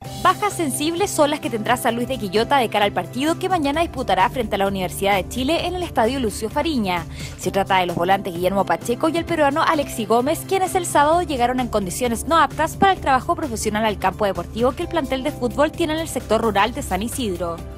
Bajas sensibles son las que tendrá San Luis de Quillota de cara al partido que mañana disputará frente a la Universidad de Chile en el Estadio Lucio Fariña. Se trata de los volantes Guillermo Pacheco y el peruano Alexis Gómez, quienes el sábado llegaron en condiciones no aptas para el trabajo profesional al campo deportivo que el plantel de fútbol tiene en el sector rural de San Isidro.